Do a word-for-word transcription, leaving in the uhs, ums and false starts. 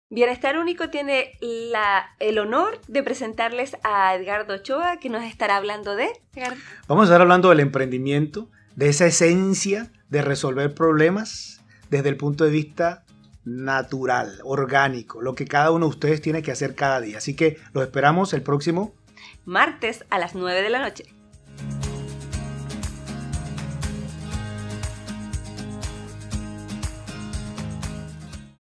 Bienestar Único tiene la, el honor de presentarles a Edgardo Ochoa, que nos estará hablando de... Edgardo. Vamos a estar hablando del emprendimiento, de esa esencia de resolver problemas desde el punto de vista natural, orgánico, lo que cada uno de ustedes tiene que hacer cada día. Así que los esperamos el próximo martes a las nueve de la noche.